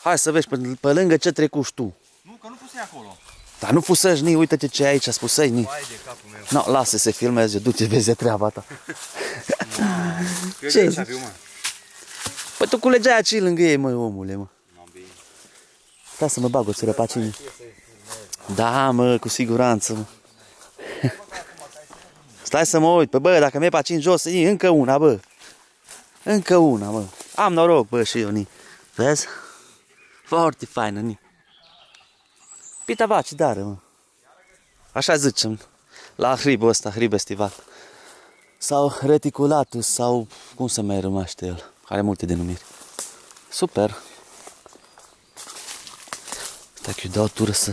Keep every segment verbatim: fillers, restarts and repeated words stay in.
Hai să vezi pe, pe lângă ce trecuși tu. Nu, că nu pusei acolo. Dar nu fusăși ni, uite-te ce ai aici, spusei ni. Hai de capul meu. Nu, lasă să filmeze, du-te, vezi treaba ta. Ce ce fiu, mă? Păi tu culegeai aici lângă ei, măi, omule, mă. N-am bine. Stai să mă bag o țără pe aici. Da, mă, cu siguranță, mă. Stai să mă uit, pe bă, dacă merg pe aici în jos, încă una, bă. Încă una, mă. Am noroc, bă, și eu, ni. Vezi? Foarte faină, ni. Pita vaci, dară, mă. Așa zicem. La hribul ăsta, hrib estival. Sau reticulatus, sau cum se mai rămaște el. Are multe denumiri. Super. Stai că eu dau tură să...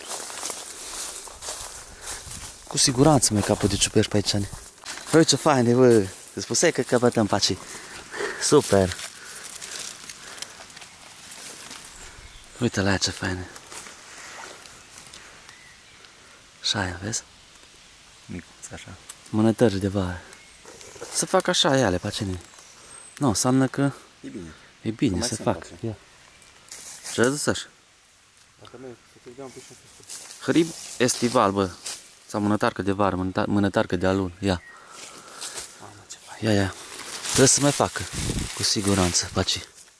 Cu siguranță mai capă de ciuperci pe aici. Uite ce fain e, bă. Îți spusei că căpătăm pe aici. Super. Uite la aia ce faine. Așa aia, vezi? Micuț, așa. Mânătări de vară. Să fac așa ele pe cine. Nu, înseamnă că E bine. e bine să fac. Ia. Ce ai zis așa? Dacă nu, să te dea un pic și Hrib estival, bă. Sau mânătarcă de vară, mânătar mânătarcă de alun. Ia. Ia, ia. Trebuie să mai facă. Cu siguranță, paci.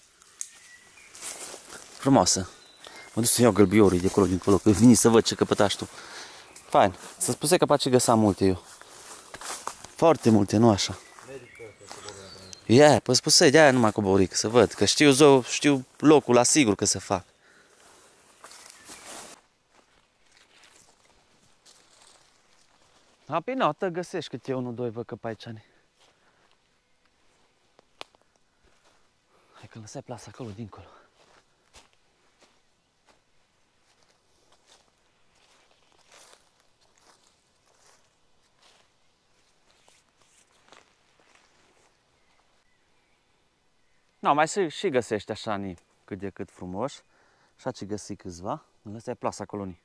Frumoasă. Mă duc să iau gălbiorii de acolo, dincolo, că vini să văd ce căpătași tu. Fain. Să spuse că paci găsa multe eu. Foarte multe, nu așa. Ia, yeah, păi spusei, de-aia numai coboric, să văd. Că știu zău, știu locul, asigur că se fac. A, pe notă găsești câte unul, doi, vă că pe aici. Hai că lăsai plasa acolo, dincolo. No, mai și, și găsești așa ni, cât de cât frumoși. Așa ce găsi câțiva. Îmi lăsai plasa acolo ni.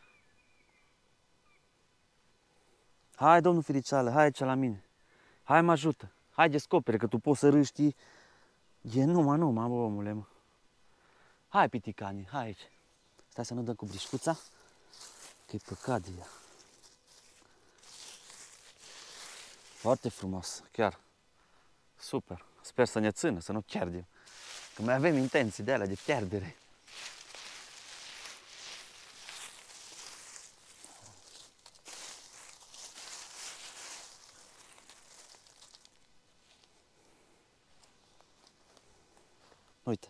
Hai, domnul Firiceală, hai aici la mine. Hai, mă ajută. Hai, descopere, că tu poți să râști. E numai, numai, bă, omule, mă. Hai, piticani, hai aici. Stai să nu dăm cu brișcuța, că e păcat de ea. Foarte frumos, chiar. Super. Sper să ne țină, să nu pierdem. Că mai avem intenții de alea de pierdere. Uite.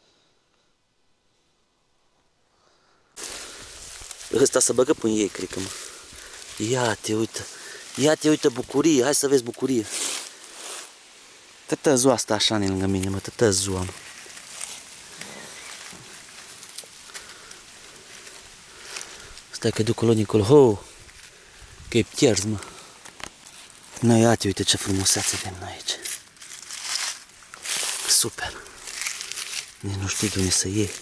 Ăsta să băgă până ei, cred că, mă. Ia-te, uite. Ia-te, uite, bucurie. Hai să vezi bucurie. Tătă ziua asta așa lângă mine, mă. Tătă ziua, mă. Stai că duc acolo, dincolo. Ho! Că e pierzi, mă. Nu, ia-te, uite ce frumusețe avem noi aici. Super. Nici nu știu de unde să iei.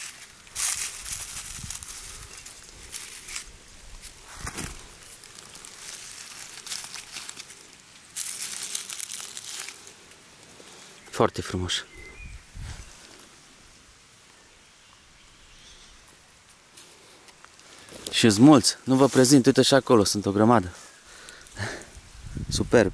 Foarte frumos. Și-s mulți. Nu vă prezint, uite și acolo, sunt o grămadă. Superb.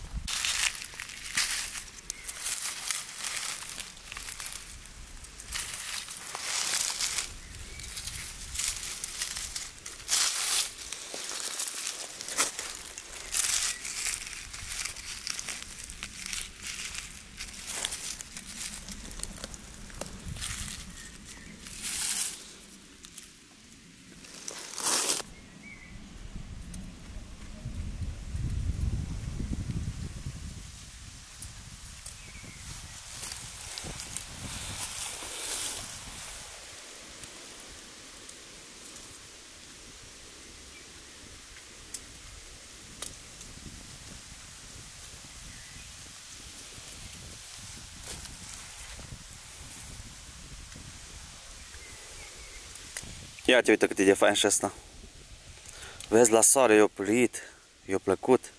Ia te uite cât e de fain și ăsta. Vezi, la soare i-a plit, i-a plăcut.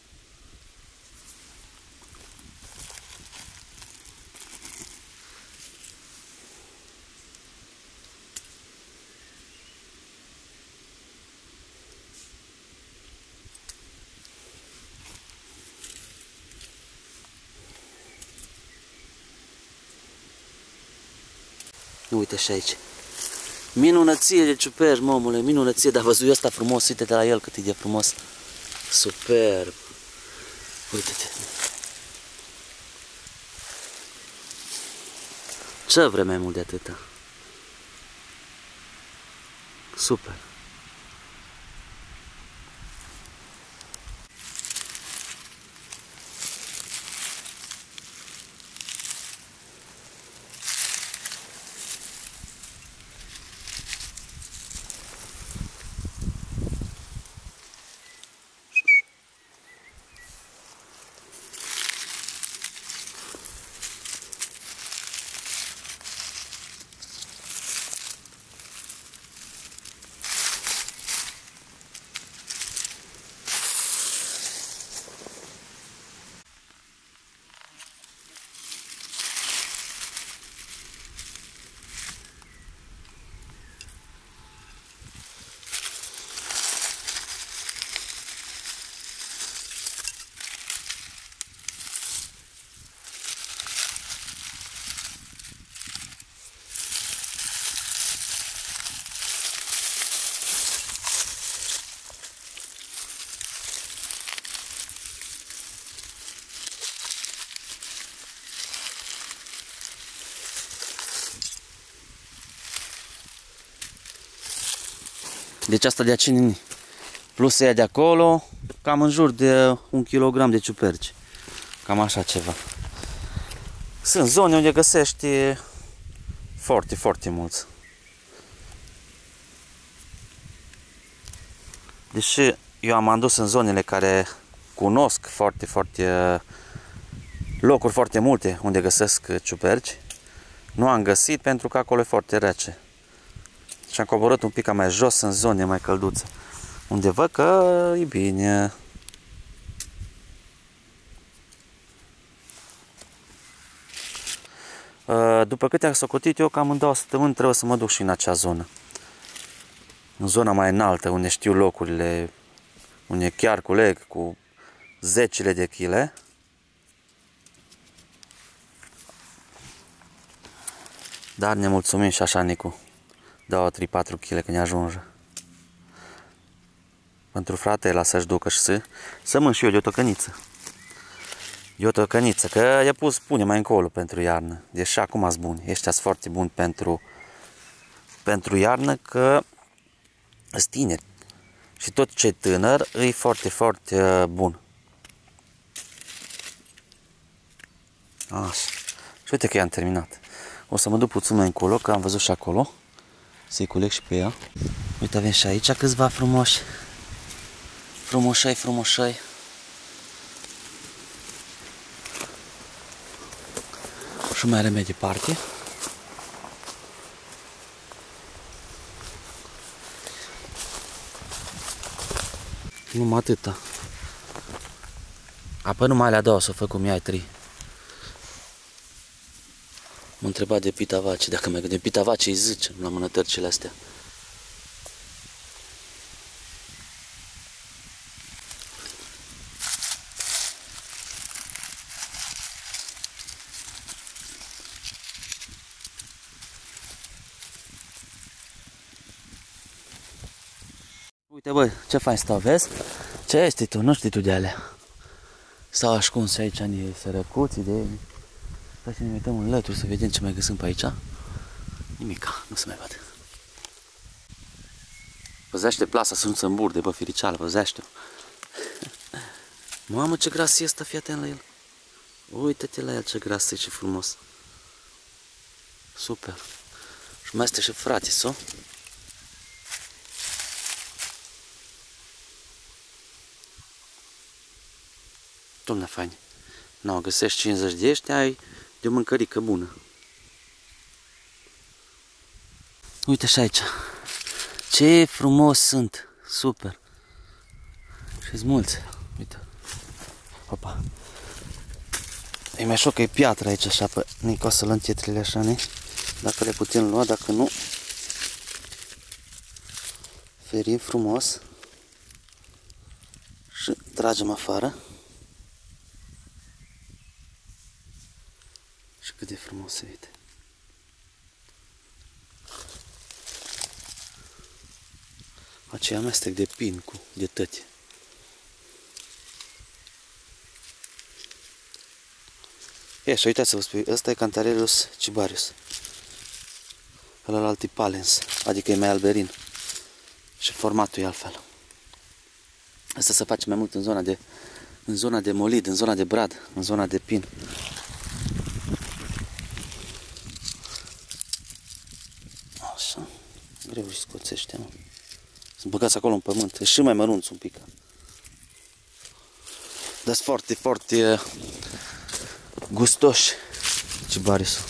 Uite și aici. Minunăție de ciuperci, mă, omule, minunăție, dar văzui ăsta frumos, uite-te la el cât e de frumos. Superb. Uite-te. Ce vrei mai mult de atâta? Super. Deci asta de aici, plus ea de acolo, cam în jur de un kilogram de ciuperci. Cam așa ceva. Sunt zone unde găsești foarte, foarte mulți. Deși eu am adus în zonele care cunosc foarte, foarte locuri foarte multe unde găsesc ciuperci, nu am găsit pentru că acolo e foarte rece. Și am coborât un pic mai jos în zone mai călduțe, unde văd că e bine. După câte am socotit eu, cam în două săptămâni trebuie să mă duc și în acea zonă. În zona mai înaltă, unde știu locurile, unde chiar culeg cu zecile de chile. Dar ne mulțumim și așa, Nicu. două, trei, patru chile când ne ajunge. Pentru frate, la să-și ducă și să, să mân și eu de o tocăniță. De o tocăniță, că i-a pus pune mai încolo pentru iarnă. Deci și acum sunt buni. Ăștia sunt foarte buni pentru, pentru iarnă, că sunt tineri. Și tot ce e tânăr e foarte, foarte bun. Așa. Și uite că i-am terminat. O să mă duc puțin mai încolo, că am văzut și acolo. Să-i culeg și pe ea. Uite, avem și aici câțiva frumoși. Frumoșai, frumoșai. Și mai are mai departe. Numai atâta. Apoi numai alea două s-o fă cum i-ai trei. M-a întrebat de pitavaci, dacă mai de pitavaci îi zice la mânătărcile astea. Uite, băi, ce fain stau, vezi? Ce ești tu? Nu știi tu de alea. Stau ascunse aici în sărăcuții de ei. Stai să ne uităm în lături să vedem ce mai găsim pe aici. Nimica, nu se mai văd. Păzește plasa, sunt în burde, bă, firiceală, păzește-o. Mamă, ce gras e ăsta, fii atent la el. Uite-te la el, ce gras e și frumos. Super. Și mai este și frate, so? Dom'le, fain. Nu, găsești cincizeci de ăștia, ai de o mâncărică bună. Uite și aici. Ce frumos sunt. Super. Și-s mulți. Uite. Opa. E mai șoc că e piatră aici așa, pe Nico, să lăm tietrile așa, ne? Dacă le putem lua, dacă nu, ferim frumos și tragem afară. Și cât de frumos se vede. Acei amestec de pin cu de tăti. E, și uitați să vă spui, ăsta e Cantarellus cibarius. Ălălalt e palens, adică e mai alberin. Și formatul e altfel. Asta se face mai mult în zona de în zona de molid, în zona de brad, în zona de pin. Așa. Greu și scoțește, mă. Sunt băgați acolo în pământ. E și mai mărunți un pic. Dar sunt foarte, foarte gustoși cibarisul.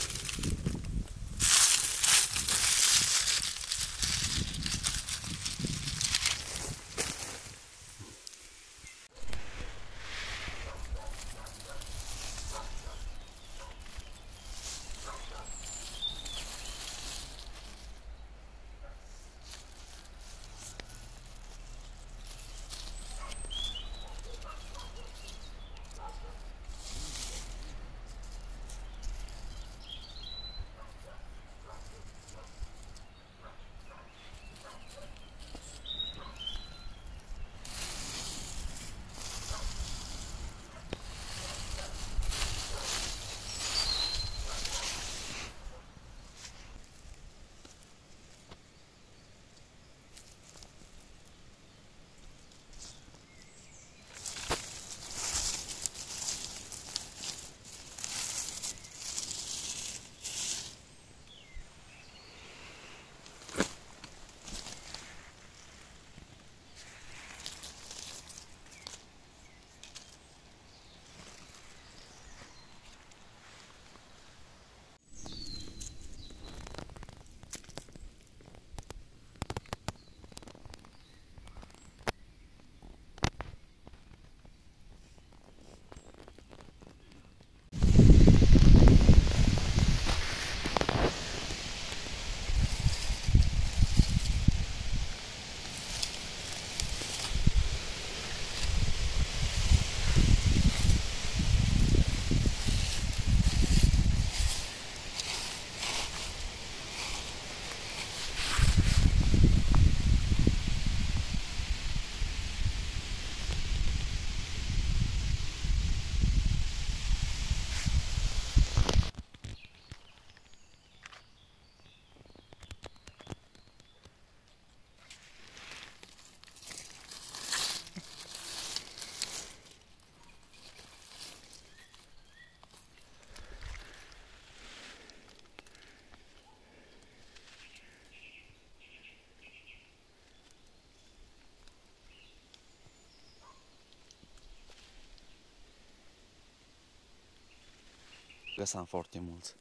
Găsam foarte mulți.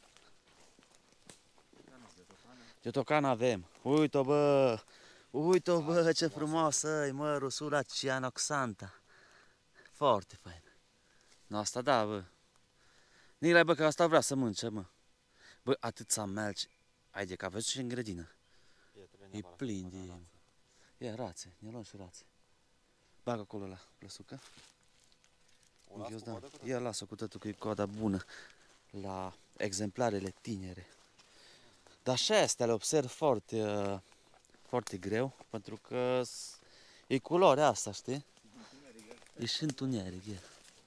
De tocan avem. Uite-o, bă! Uite-o, bă, ce frumoasă e, mă, Rusula cianoxanta. Foarte fain. No, asta da, bă. Nilai, bă, că asta vrea să mânce, mă. Bă, atâția melci. Haide, că aveți și în grădină. E plin de... Ia, rațe. Ne luăm și rațe. Bagă acolo la plăsucă. Ia, lasă cu tătul că e coada bună la exemplarele tinere. Dar și astea le observ foarte, uh, foarte greu, pentru că e culoarea asta, știi? E și întuneric, e.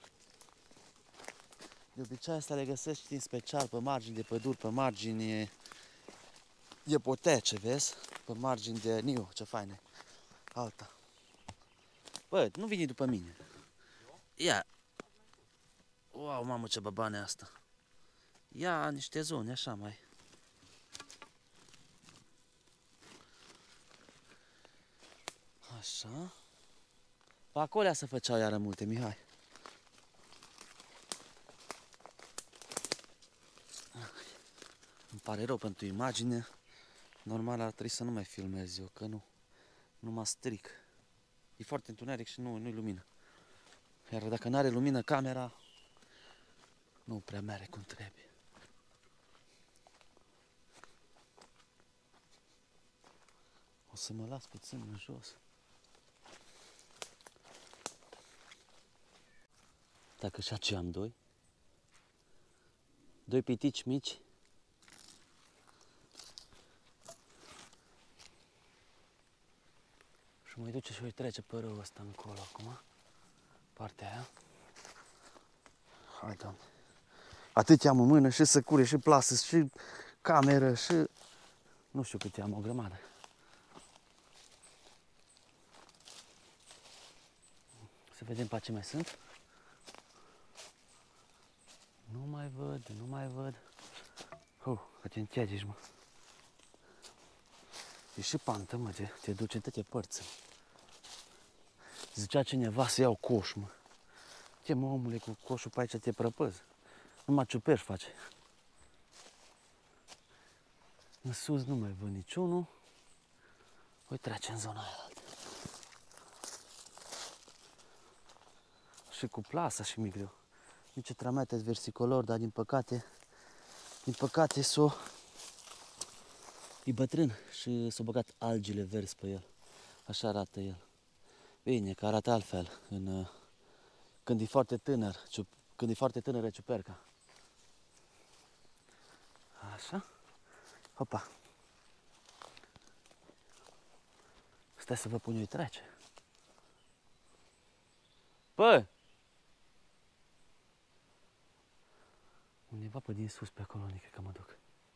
De obicei astea le găsești în special pe margini de păduri, pe margini de potece, vezi? Pe margini de niu, ce faine. Alta. Bă, nu vine după mine. Ia. Wow, mamă, ce babane asta. Ia niște zone, așa mai. Așa. Pe acolo să făceau iară multe, Mihai. Îmi pare rău pentru imagine. Normal ar trebui să nu mai filmez eu, că nu. Nu mă stric. E foarte întuneric și nu, nu-i lumină. Iar dacă nu are lumină camera, nu prea merge cum trebuie. O să mă las puțin în jos. Dacă și aceea am doi. Doi pitici mici. Și mai duce și voi trece pe râul ăsta încolo acum. Partea aia. Hai, Doamne. Atât am în mână, și săcure, și plasă, și cameră, și... Nu știu cât am, o grămadă. Să vedem pe ce mai sunt. Nu mai văd, nu mai văd. Uh, că te încheagici, mă. E și pantă, mă, te, te duce în toate părți. Zicea cineva să iau coș, mă. Ce, mă, omule, cu coșul pe aici te prăpăzi. Numai ciuperci face. În sus nu mai văd niciunul. Voi trece în zona aia. Și cu plasa și mi greu. Nici tramete versicolor, dar din păcate, din păcate s-o... E bătrân și s-au băgat algile verzi pe el. Așa arată el. Bine, că arată altfel în, când e foarte tânăr, când e foarte tânără ciuperca. Așa. Hopa. Stai să vă pun eu trece. Bă! Undeva pe din sus pe acolo, nici că mă duc.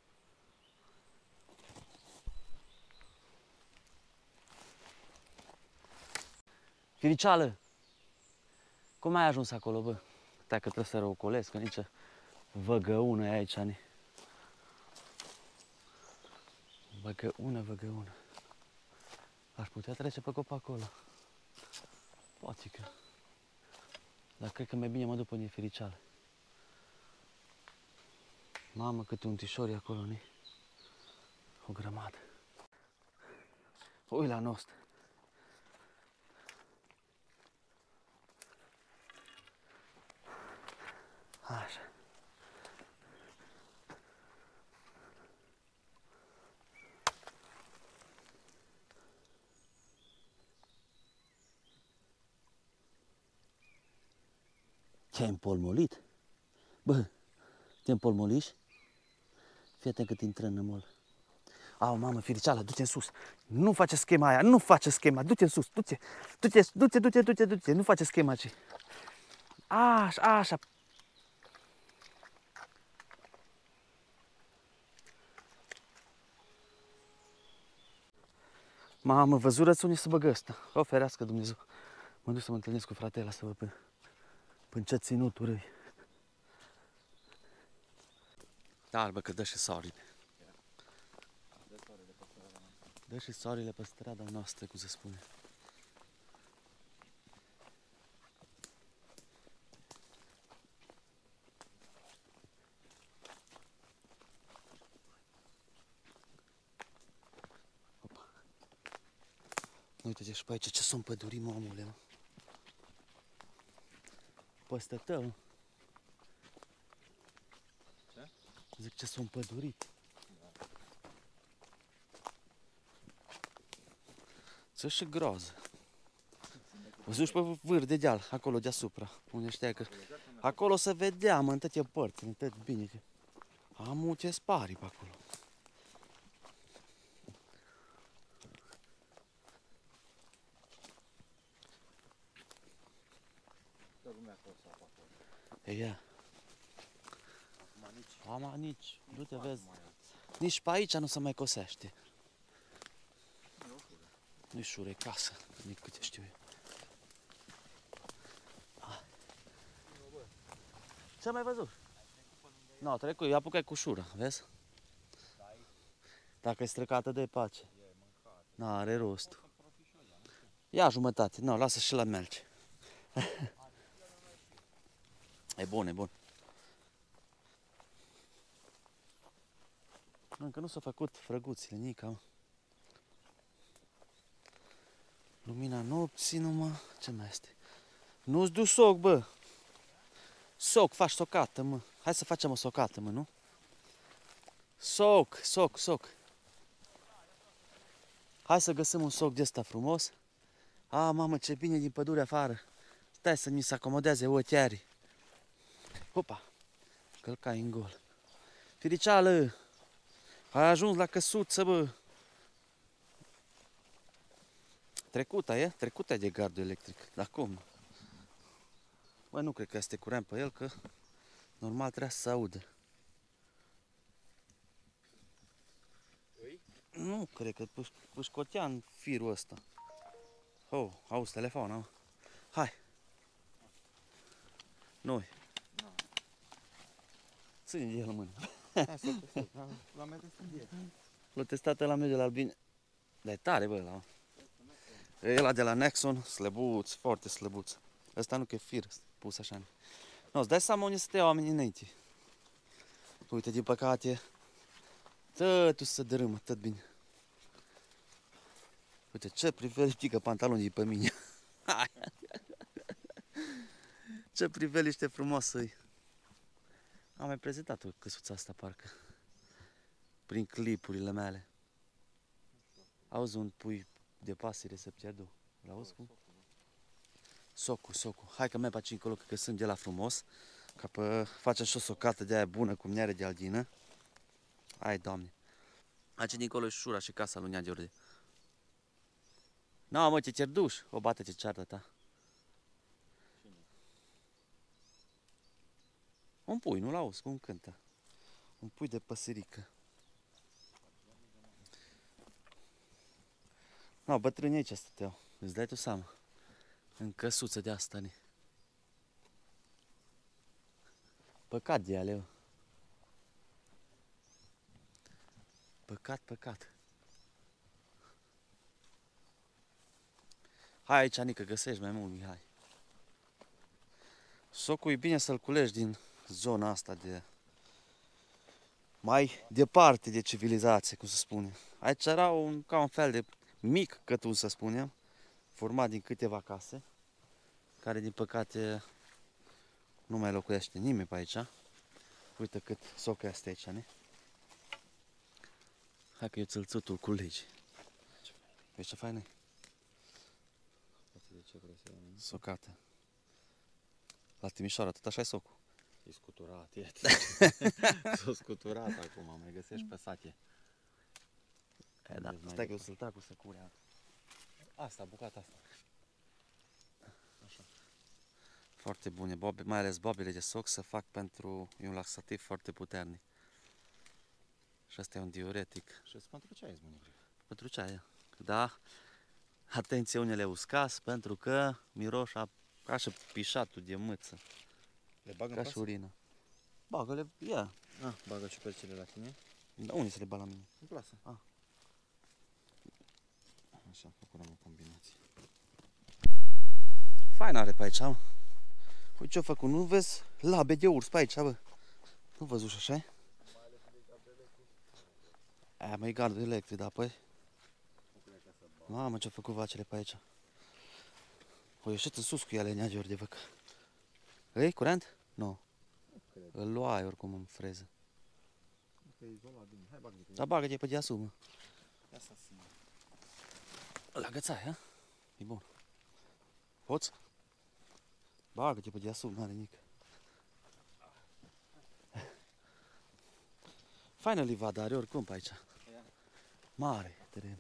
Firiceală! Cum ai ajuns acolo, bă? Stai că trebuie să răucolesc, că nici văgăună e aici, ani. Văgăună, văgăună. Aș putea trece pe copacul ăla. Poate că. Dar cred că mai bine mă duc pe Firiceală. Mamă, câte untișori acolo, ni. O grămadă. Ui la nostru. Așa. Ce-ai împolmolit? Bă, te împolmoliși? Fii atent cât intră în mol. Au, mamă, Firiceală, du-te în sus. Nu face schema aia, nu face schema, du-te în sus, du-te, du-te, du-te, du-te, du-te, du-te, nu face schema aceea. Așa, așa. Mamă, văzurăți unde să băgă ăsta. O ferească Dumnezeu. Mă duc să mă întâlnesc cu fratele să vă până până ce ținuturi îi. Da, bă, că dă și soarele. Dă și soarele pe strada noastră, cum se spune. Opa. Uite-te și pe aici ce sunt pădurii, mă, omule, mă. Păstă tău. Ce? Zic ce sunt pădurit. Da. Ță și groază. Văzuși pe vâr de deal, acolo deasupra, unde știa că... Acolo se vedea, mă, în toate părți, în tot bine. Am multe spari pe acolo. E ia. Ama nici, du-te, vezi. Nici pe aici nu se mai cosește. Nu-i șure, casă, nici câte știu eu. Ce mai văzut? Nu, no, trecut, eu apucai cu șura, vezi? Dacă e străcată de pace. N-are rost. Ia jumătate, nu, no, lasă și la melci. E bun, e bun. Încă nu s-au făcut frăguțile, nica. Lumina nopții numai, ce mai este? Nu-ți du soc, bă. Soc, faci socată, mă. Hai să facem o socată, mă, nu? Soc, soc, soc. Hai să găsim un soc de ăsta frumos. A, mamă, ce bine din pădure afară. Stai să mi se acomodeze ochiarii. Hopa, călcai în gol. Firiceală, ai ajuns la căsuță, bă. Trecuta e? Trecuta e de gardul electric. Dar cum? Bă, nu cred că este curent pe el, că normal trebuie să se audă. Îi? Nu cred că puș, pușcotea în firul ăsta. Oh, auzi telefonul, mă. Hai. Noi. Da. Ține de el în mână. Hai să testez. L-am mai testat ieri. L-a testat la meu de la Albine. Dar e tare, bă, la. E ăla de la Nexon, slăbuț, foarte slăbuț. Ăsta nu că e fir, pus așa. Nu, îți dai seama unde să te iau oamenii înainte. Uite, din păcate, totul se dărâmă, tot bine. Uite, ce priveliște pantalonii pe mine. Ce priveliște frumoasă e. Am mai prezentat-o căsuța asta, parcă. Prin clipurile mele. Auzi un pui de pasăre să pierdu. L-auzi cum? Socu, socu. Hai că merg pe aici încolo, că sunt de la frumos. Ca pe facem și o socată de aia bună cu miere de aldină. Hai, Doamne. Aici dincolo e șura și casa lui Nea George. Nu, mă, ce cerduș. O bate ce ceartă ta. Un pui, nu-l auzi cum cântă. Un pui de păsărică. Nu, bătrânii aici stăteau. Îți dai tu seama. În căsuță de asta, ni. Păcat de alea. Păcat, păcat. Hai aici, Anică, găsești mai mult, Mihai. Socul e bine să-l culegi din zona asta de... mai departe de civilizație, cum se spune. Aici era un, ca un fel de mic cătun, să spunem, format din câteva case, care din păcate nu mai locuiește nimeni pe aici. Uite cât socul este aici, ne? Hai că eu țălțutul culegi. Vezi ce fain e? De ce vrei să iau? Socată. La Timișoara, tot așa e socul. E scuturat, e. S-a scuturat acum, mai găsești pe sache. E, da, stai că eu să-l tac cu săcurea. Asta, bucata asta. Așa. Foarte bune, bobe, mai ales bobile de soc se fac pentru e un laxativ foarte puternic. Și asta e un diuretic. Și pentru ce ai bune, cred? Pentru ce aia? Da, atenție, unele uscați, pentru că miroș a, ca și pișatul de mâță, Le bag în ca și pasă? urină. Bagă-le, ia. Ah, bagă și percele la tine? Da, unde să le bag la mine? În plasă. Ah. Așa, făcurăm o combinație. Fain are pe aici, mă. Uite ce-o făcut, nu vezi labe de urs pe aici, bă? Nu văzuși așa? Aia mai gardul electric, da, păi? Mamă, ce-a făcut vacile pe aici. O ieșit în sus cu ele, Nea George, văd. Ei, curent? Nu. Îl luai oricum în freză. Că e izolat bine. Hai, bagă-te. Dar bagă-te pe deasupra. Ia să țin. La gățai, ha? E bun. Poți? Bagă-te pe deasupra, n-are nimic. Faină livada are oricum pe aici. Mare teren.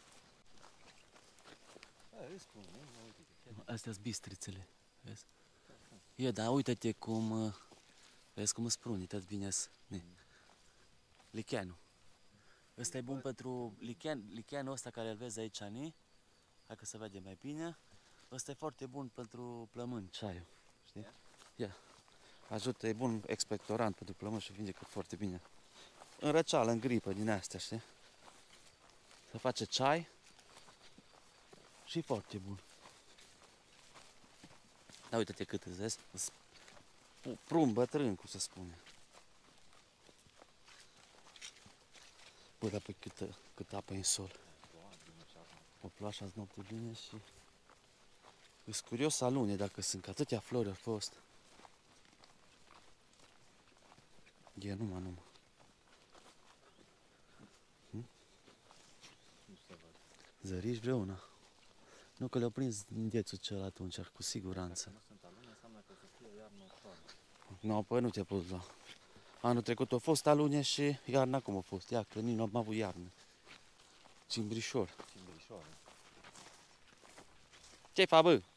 Aia, îi spun, nu? Uite. Astea-s bistrițele, vezi? E, dar uite-te cum, vezi cum îți pruni, tot bine -s. Licheanul. Ăsta e bun pentru lichean, licheanul ăsta care îl vezi aici, ni? Hai că se vede mai bine. Ăsta e foarte bun pentru plămâni, ceaiul, știi? Ia. Ajută, e bun expectorant pentru plămâni și vindecă foarte bine. În răceală, în gripă, din astea, știi? Se face ceai și foarte bun. Dar uite-te cât îți vezi, prun bătrân, cum se spune. Bă, dar pe câtă, cât apă în sol. O ploașă azi noapte bine și... Îs curios alune dacă sunt, că atâtea flori au fost. E numai, numai. Hm? Zăriși vreuna? Nu că le-au prins din dețul cel atunci, cu siguranță. Nu sunt alune, înseamnă că o să fie iarnă ușoară. Nu, păi nu te-a pus la... Anul trecut a fost alune și iarna cum a fost. Ia, că nici nu am avut iarnă. Cimbrișor. Cimbrișoară. Ce-ai fa, bă?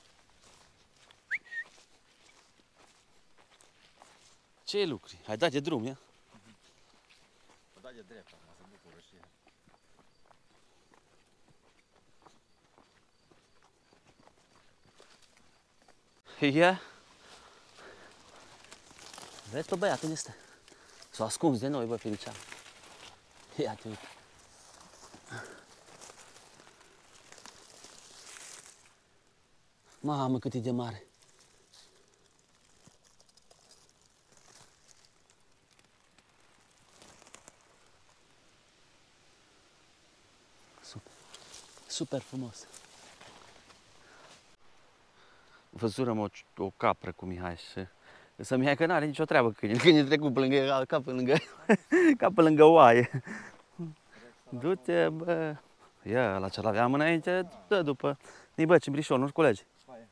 Ce lucri? Hai, da de drum, ia? O da de drept, acum se bucură și ea. Ia? Vezi pe băiat, unde este? S-o ascuns de noi, bă, Felicean. Ia te uite. Mamă, cât e de mare. Super, super frumos. Văzurăm o, o capră cu Mihai și să Mihai că n-are nicio treabă câine. Câine trecut pe lângă, ca pe lângă, ca pe lângă oaie. Du-te, bă. Ia, la ce aveam înainte, dă după. Nii, bă, cimbrișor, nu-și colegi?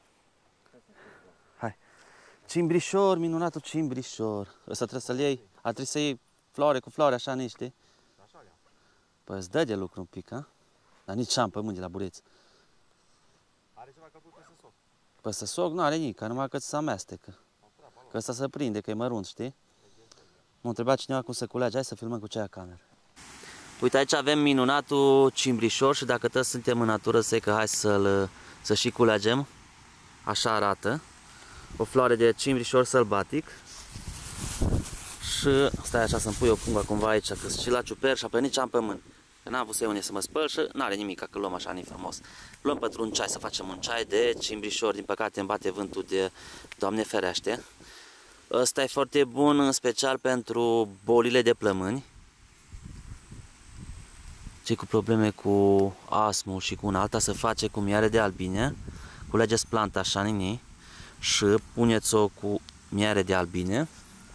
Hai. Cimbrișor, minunatul cimbrișor. Ăsta trebuie să-l iei, ar trebui să iei floare cu floare, așa niște. Păi îți dă de lucru un pic, a? Dar nici am pământ de la bureț. Are ceva căput pe să soc. Păi să soc nu are nici, numai că se amestecă. Că ăsta se prinde, că e mărunt, știi? M-a întrebat cineva cum se culege, hai să filmăm cu cea cameră. Uite, aici avem minunatul cimbrișor și dacă toți suntem în natură, să că hai să-l să și culegem. Așa arată. O floare de cimbrișor sălbatic. Și stai așa să-mi pui o pungă cumva aici, că și la ciuper și apoi nici am pământ. Că n-am avut să iau unde să mă spăl și n-are nimic, că luăm așa ni frumos. Luăm pentru un ceai, să facem un ceai de cimbrișor, din păcate îmi bate vântul de Doamne ferește. Ăsta e foarte bun, în special pentru bolile de plămâni. Cei cu probleme cu astmul și cu un alta se face cu miere de albine. Culegeți planta așa nini și puneți-o cu miere de albine.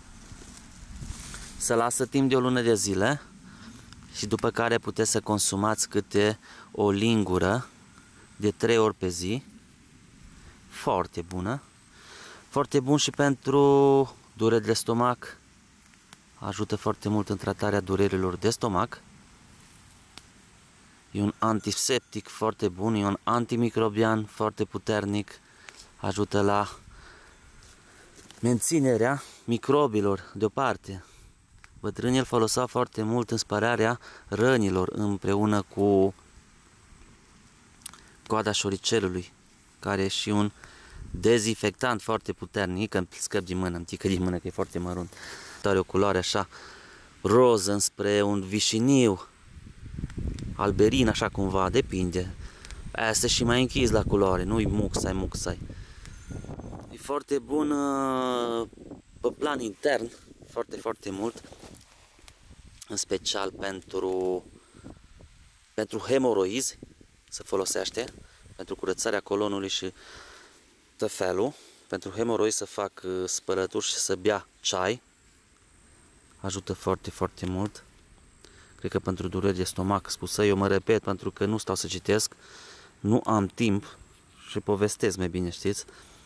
Se lasă timp de o lună de zile și după care puteți să consumați câte o lingură de trei ori pe zi. Foarte bună. Foarte bun și pentru dureri de stomac. Ajută foarte mult în tratarea durerilor de stomac. E un antiseptic foarte bun, e un antimicrobian foarte puternic. Ajută la menținerea microbilor deoparte. Bătrânii îl foloseau foarte mult în spălarea rănilor împreună cu coada șoricelului, care e și un dezinfectant foarte puternic. Îmi scăp din mână, îmi tică din mână că e foarte mărunt. Are o culoare așa roză înspre un vișiniu, alberin așa cumva, depinde. Aia este și mai închis la culoare, nu-i muxai, muxai. E foarte bun pe plan intern, foarte, foarte mult. În special pentru, pentru hemoroizi se folosește, pentru curățarea colonului și tot felul. Pentru hemoroizi să fac spălături și să bea ceai. Ajută foarte, foarte mult. Cred că pentru dureri de stomac, spusă, eu mă repet pentru că nu stau să citesc, nu am timp și povestesc mai bine, știți?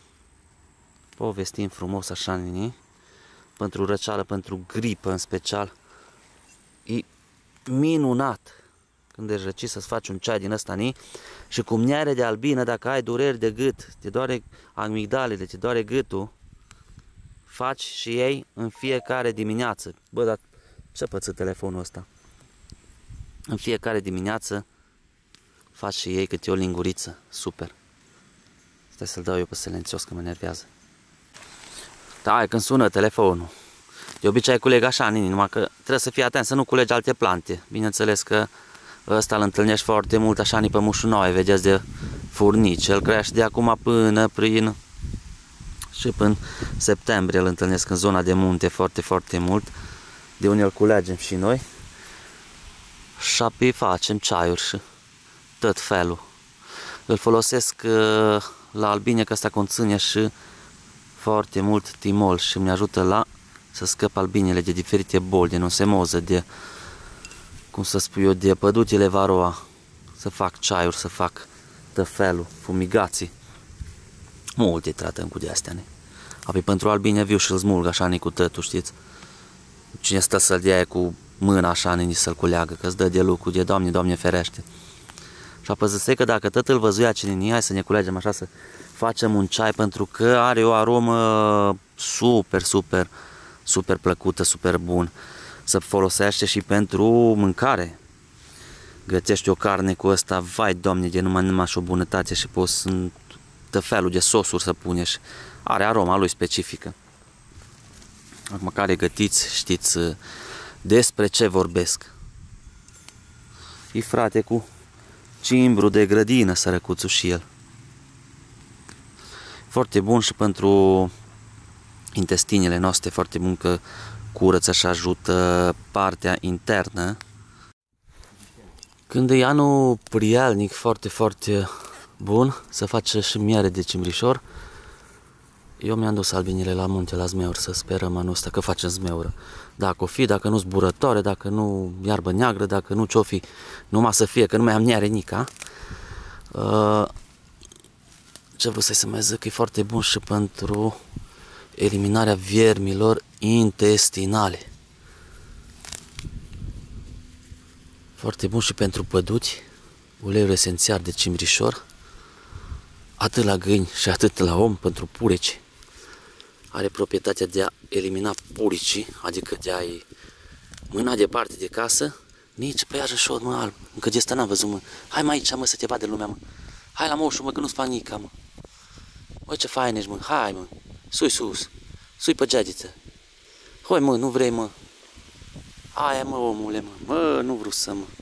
Povestim frumos așa, nini. Pentru răceală, pentru gripă în special. E minunat când ești răcit să-ți faci un ceai din ăsta, ni? Și cu miere de albină, dacă ai dureri de gât, te doare amigdalele, te doare gâtul, faci și ei în fiecare dimineață. Bă, dar ce păță telefonul ăsta? În fiecare dimineață faci și ei câte o linguriță. Super. Stai să-l dau eu pe silențios că mă enervează. Da, când sună telefonul. De obicei culeg așa, nini, numai că trebuie să fii atent să nu culegi alte plante. Bineînțeles că ăsta îl întâlnești foarte mult așa ni pe mușunoaie, vedeți, de furnici. El crește de acum până prin și până septembrie îl întâlnesc în zona de munte foarte, foarte mult. De unde îl culegem și noi. Și apoi facem ceaiuri și tot felul. Îl folosesc la albine că ăsta conține și foarte mult timol și îmi ajută la să scăp albinele de diferite boli, de nosemoză, de, cum să spun eu, de pădutele varoa. Să fac ceaiuri, să fac tot felul, fumigații. Multe tratăm cu de-astea. Apoi pentru albine viu și-l smulg așa cu tătul, știți? Cine stă să-l dea cu mâna așa, să-l culeagă, că îți dă de lucru, de Doamne, Doamne ferește. Și a păzăsei că dacă tot îl văzuia cine, hai să ne culegem așa să facem un ceai, pentru că are o aromă super, super, super plăcută, super bun. Se folosește și pentru mâncare. Gătești o carne cu ăsta, vai Doamne, de numai, numai și o bunătate și poți tot felul de sosuri să pune și are aroma lui specifică. Acum care gătiți, știți despre ce vorbesc. E frate cu cimbru de grădină, sărăcuțul și el. Foarte bun și pentru intestinele noastre, foarte bun că curăță și ajută partea internă. Când e anul prielnic, foarte, foarte bun, să face și miere de cimbrișor. Eu mi-am dus albinele la munte, la zmeuri, să sperăm anul ăsta că facem zmeură. Dacă o fi, dacă nu zburătoare, dacă nu iarbă neagră, dacă nu ce-o fi, numai să fie, că nu mai am neare nica. Uh, ce vreau să-i să mai zic, că e foarte bun și pentru eliminarea viermilor intestinale. Foarte bun și pentru păduți, uleiul esențial de cimbrișor, atât la gâini și atât la om, pentru pureci. Are proprietatea de a elimina puricii, adică de a-i mâna departe de casă, nici pe iară șod, mă, alb. Încă de asta n-am văzut, mă. Hai mai aici, mă, să te vadă lumea, mă. Hai la moșul, mă, că nu-ți fac nica, mă. Mă, ce fain ești, mă. Hai, mă. Sui sus. Sui pe geagiță. Hai, mă, nu vrei, mă. Aia, mă, omule, mă. Mă, nu vreau să, mă.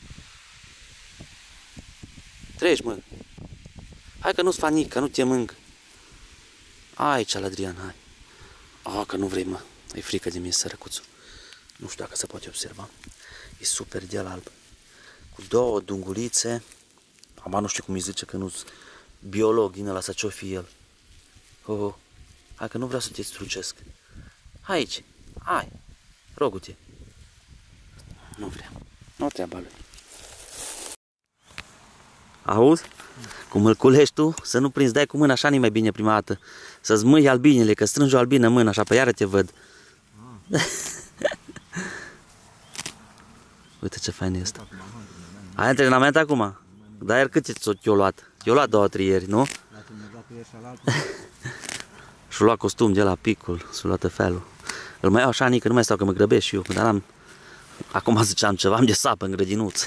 Treci, mă. Hai că nu-ți fac nica, nu te mânc. Aici, la Adrian, hai. Ah, că nu vrei, mă. E frică de mine, sărăcuțul. Nu știu dacă se poate observa. E super de alb. Cu două dungulițe. Aba nu știu cum îi zice, că nu-s biolog din ăla, să ce-o fi el. Oh, oh. Hai că nu vreau să te strugesc. Hai aici. Hai. Rogu-te. Nu vrea. Nu treaba lui. Auzi? Cum îl culești tu, să nu prinzi, dai cu mâna așa, nu mai bine prima dată. Să-ți mâi albinele, că strângi o albină în mână, așa, pe iară te văd. Ah. Uite ce fain e ăsta. Ai antrenament acum? Dar iar cât ți-o luat? I-o luat două, trei ieri, nu? Și-o luat costum de la picul, s-o luat felul. Îl mai iau așa, nică nu mai stau că mă grăbesc și eu, dar am... Acum ziceam ceva, am de sapă în grădinuț.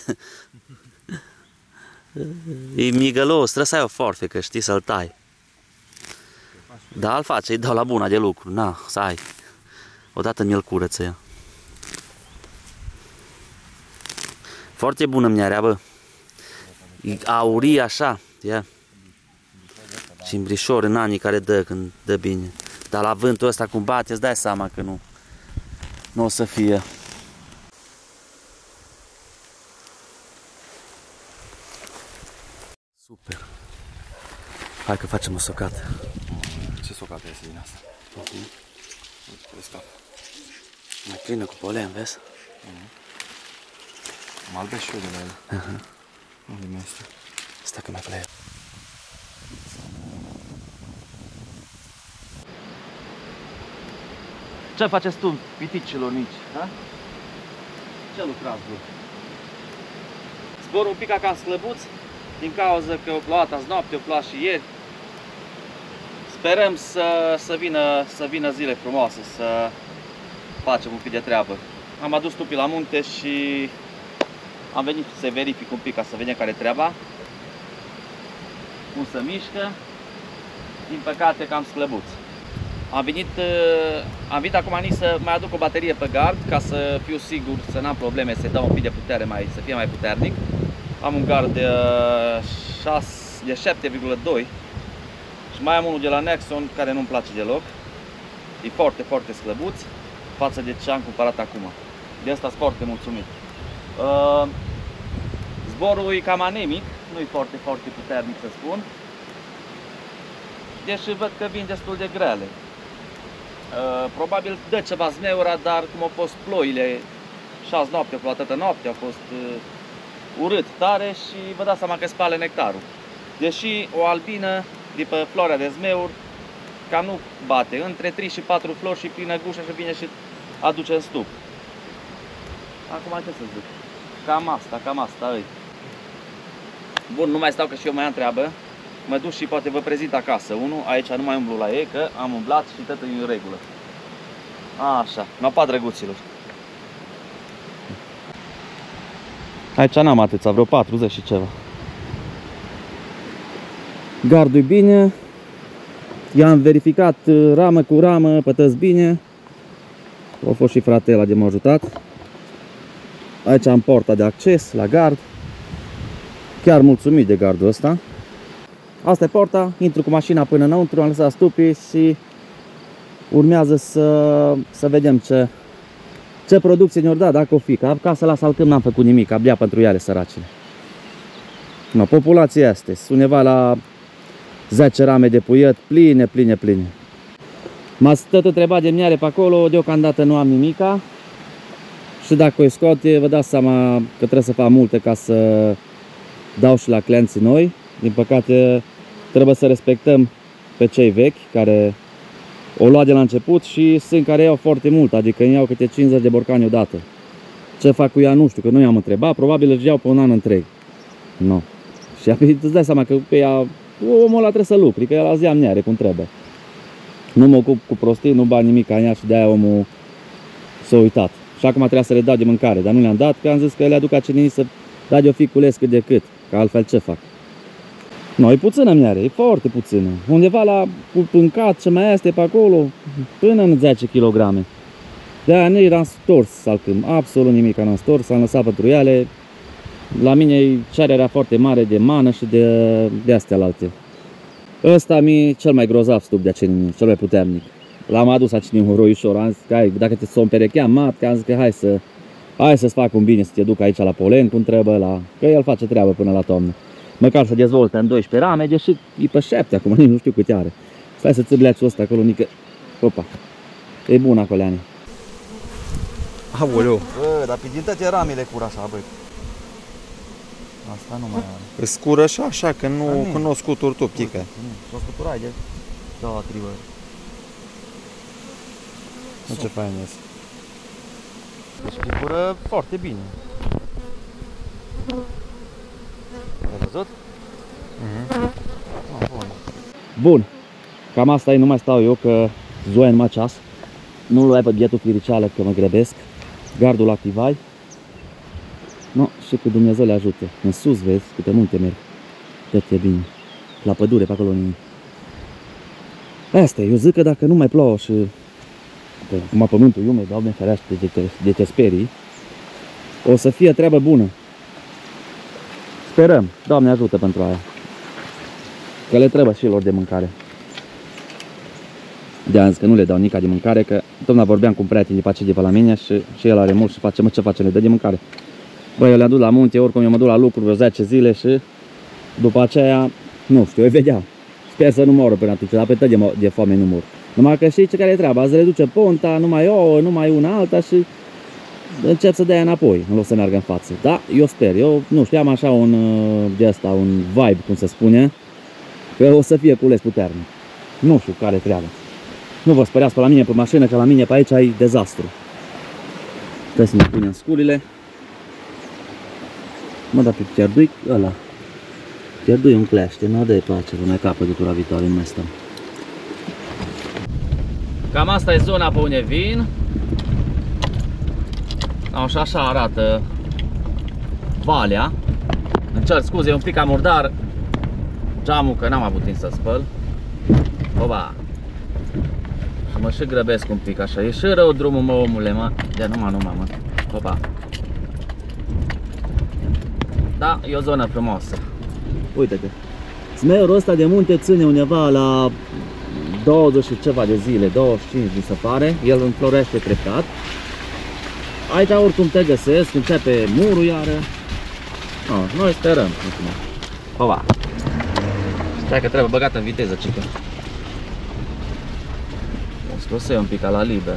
E migălos, trebuie să ai o forfecă, știi, să-l tai. Da, îl face, îi dau la buna de lucru, na, să ai. Odată mi-l curăță ea. Foarte bună mierea, bă. E aurii așa, ia. Cimbrișor în anii care dă, când dă bine. Dar la vântul ăsta cum bate, îți dai seama că nu, nu o să fie. Super. Hai că facem o socată. Ce socată este din asta? Uh-huh. Mai plină cu polen, vezi? Uh-huh. Mă albesc și eu de la el. Uh-huh. Unde mi este? Stai că mai plec. Ce faceți tu, piticilor mici? Ha? Ce lucrați voi? Zbor un pic cam slăbuț, din cauza că o plouat azi noapte, o plouat și ieri. Sperăm să, să, vină, să vină zile frumoase, să facem un pic de treabă. Am adus tupii la munte și am venit să verific un pic ca să vedem care e treaba. Cum se mișcă. Din păcate cam slăbuț. Am venit, am venit acum nici să mai aduc o baterie pe gard ca să fiu sigur să n-am probleme, să dau un pic de putere, mai, să fie mai puternic. Am un gard de, de șapte virgulă doi și mai am unul de la Nexon care nu-mi place deloc. E foarte, foarte slăbuț față de ce am cumpărat acum. De asta sunt foarte mulțumit. Uh, zborul e cam anemic, nu e foarte, foarte puternic să spun. Deși văd că vin destul de grele. Uh, probabil dă ceva zmeura, dar cum au fost ploile și azi noapte, cu atâta noapte, a fost uh, urât tare și vă dați seama că spală nectarul. Deși o albină de pe floarea de zmeuri cam nu bate, între trei și patru flori și plină gușa și vine și aduce în stup. Acum ce să zic, cam asta, cam asta îi. Bun, nu mai stau că și eu mai am treabă. Mă duc și poate vă prezint acasă. Unul, aici nu mai umblu la ei, că am umblat și totul e în regulă. Așa, n-au drăguților. Aici n-am atâția, vreo patruzeci și ceva. Gardul-i bine. I-am verificat ramă cu ramă, pătăți bine. A fost și fratela de m-a ajutat. Aici am porta de acces la gard. Chiar mulțumit de gardul ăsta. Asta e porta, intru cu mașina până înăuntru, am lăsat stupii și urmează să, să vedem ce, ce producție ne-or da, dacă o fi. Ca acasă la Salcâm n-am făcut nimic, abia pentru ele săracile. No, populația este, sunt undeva la zece rame de puiet, pline, pline, pline. M-ați tot întrebat de miere pe acolo, deocamdată nu am nimica. Și dacă o scoate, vă dați seama că trebuie să fac multe ca să dau și la clienții noi. Din păcate, trebuie să respectăm pe cei vechi care o luat de la început și sunt care iau foarte mult, adică îmi iau câte cincizeci de borcani odată. Ce fac cu ea nu știu, că nu i-am întrebat, probabil își iau pe un an întreg. Nu. Și apoi îți dai seama că pe ea, omul ăla trebuie să lucri, că el azi ia miere cum trebuie. Nu mă ocup cu prostii, nu bag nimic ca în ea și de-aia omul s-a uitat. Și acum trebuie să le dau de mâncare, dar nu le-am dat, că am zis că le aduc acenii să da de o ficulesc cât de cât, că altfel ce fac? Nu, e puțină miere, e foarte puțină. Undeva la pâncat ce mai este pe acolo, până în zece kilograme. De-aia nu eram stors Salcâm, absolut nimic n-am stors, am lăsat pentru ele. La mine e cererea foarte mare de mană și de, de astea alte. Ăsta mi-e cel mai grozav stup de acenii, cel mai puternic. L-am adus acenii un roiușor, am zis că hai, dacă te s-o împerechea mat, că am zis că hai să hai să-ți fac un bine, să te duc aici la polen cum trebuie, la... că el face treabă până la toamnă. Măcar să dezvolte în doisprezece rame, deși e pe șapte acum, nici nu știu câte are. Stai să țârleați ăsta acolo, nică... Opa, e bun acolo, Ani. Aoleu. Bă, dar pe din toate ramele cura așa, băi. Asta nu mai are. Îți cură și așa, că nu, că nu o scuturi tu, ptică. S-o scuturai de două tribă. Nu ce fain este. Deci picură foarte bine. Ai văzut? Mhm. Ah, bun. Bun. Cam asta e, nu mai stau eu că zoia numai ceas. Nu-l luai pe bietul firiceală că mă grăbesc. Gardul activai. No, și cu Dumnezeu le ajute. În sus, vezi, câte munte merg. Tot e bine. La pădure, pe acolo nimic. Asta e, eu zic că dacă nu mai plouă și... Acum pământul iume, Doamne ferește de te, de te sperii, o să fie treabă bună. Sperăm, Doamne ajută pentru aia. Că le trebuie și lor de mâncare. De-aia că nu le dau nica de mâncare, că tocmai vorbeam cu un prieten de pe aceea de pe la mine și, și el are mult și face, mă, ce face, le dă de mâncare. Băi, eu le-am dus la munte, oricum eu mă duc la lucru vreo zece zile și după aceea, nu știu, eu vedea. Sper să nu moră până atunci, dar pe tot de, de foame nu mor. Numai că știi ce care e treaba, îți reduce ponta, nu mai ouă, nu mai una alta și încep să dea înapoi, în loc să meargă în față. Da, eu sper, eu nu știu, am așa un, de asta, un vibe, cum se spune, că o să fie cules puternic. Nu știu care treaba. Nu vă spăreați pe la mine pe mașină, că la mine pe aici e dezastru. Trebuie să ne punem sculile. Mă, dar pe pierdui ăla. Pierdui un clește, nu dă-i pace, vă mai capă de tura viitoare, nu mai stăm. Cam asta e zona pe unde vin. Așa, așa arată valea. Îmi cer scuze, e un pic amurdar geamul, că n-am avut timp să spăl. Oba! Și mă și grăbesc un pic așa. E și rău drumul, mă, omule, mă. De numai, numai, mă. Oba! Da, e o zonă frumoasă. Uite-te. Smerul ăsta de munte ține undeva la douăzeci și ceva de zile, douăzeci și cinci mi se pare. El înflorește treptat. Aici oricum te găsesc, începe murul iară. No, noi sperăm. Oba! Stai că trebuie băgat în viteză, cică. O scosei un pic la liber.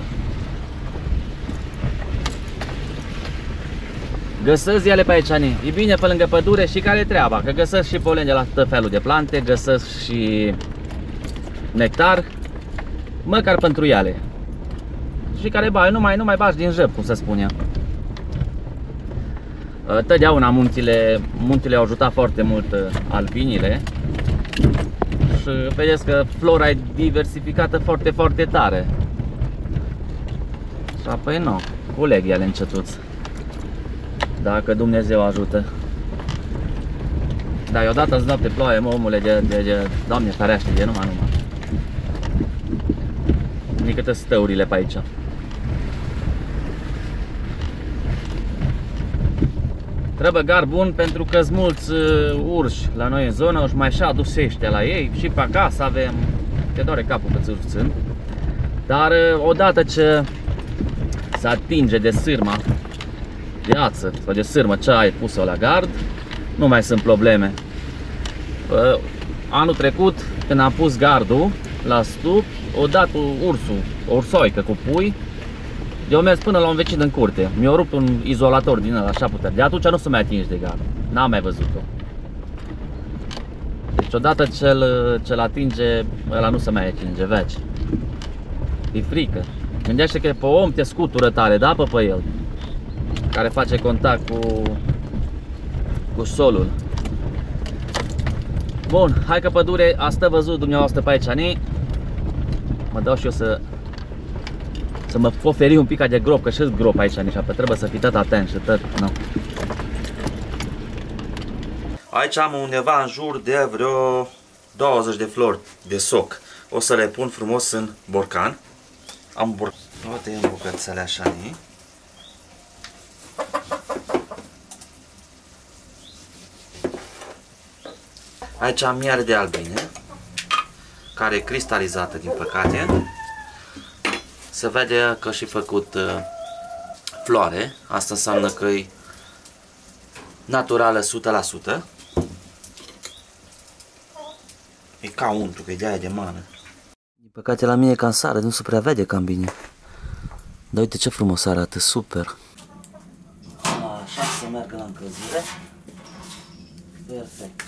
Găsesc ele pe aici, Ani. E bine pe lângă pădure și care e treaba? Că găsesc și polen de la tot felul de plante, găsesc și nectar, măcar pentru ele. Și care bai, nu mai, nu mai bași din jăp, cum se spune. Totdeauna muntile, muntile au ajutat foarte mult albinile și vedeți că flora e diversificată foarte, foarte tare. Și apoi nu, culeg ele încetuți, dacă Dumnezeu ajută. Dar odată îți dau pe ploaie, mă, omule, de, de, de, Doamne ferește, de numai, numai. Nicătă stăurile pe aici. Trebuie gar bun pentru că sunt mulți uh, urși la noi în zonă și mai și adus ăștia la ei. Și pe acasă avem, te doare capul că ți-urși sunt. Dar uh, odată ce se atinge de sârma de ață sau de sârmă ce ai pus-o la gard, nu mai sunt probleme. Uh, anul trecut, când am pus gardul la stup, o dat ursul, o ursoică cu pui. Eu am mers până la un vecin în curte. Mi-a rupt un izolator din ăla așa puternic. De atunci nu se mai atinge de gard. N-am mai văzut-o. Deci odată ce-l ce-l atinge, ăla nu se mai atinge, veci. E frică. Gândește că pe om te scutură tare, da, pe, pe el, care face contact cu, cu solul. Bun, hai că pădure, asta văzut dumneavoastră pe aici, ni. Mă dau și eu să Să mă oferi un pic de grop, că și-s grop aici, nici apă. Trebuie să fii tot atent și tot, nu. Aici am undeva în jur de vreo douăzeci de flori de soc. O să le pun frumos în borcan. Am bor... O tăiem bucățele așa, ni. Aici am miere de albine, care e cristalizată, din păcate. Se vede că și făcut uh, floare. Asta înseamnă că e naturală o sută la sută. E ca untru, că e de aia de mană. Din păcate la mine e ca în sară, nu se prea vede cam bine. Dar uite ce frumos arată, super. Așa să meargă la încălzire. Perfect.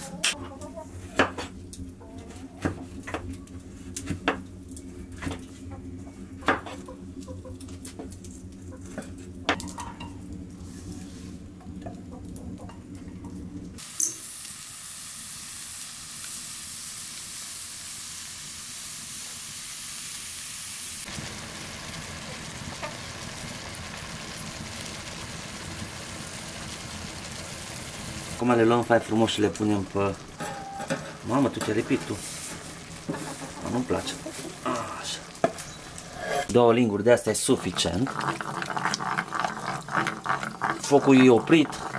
Acum le luăm fai frumos și le punem pe... Mamă, tu te-ai lipit tu. Nu-mi place. Așa. Două linguri de astea e suficient. Focul e oprit.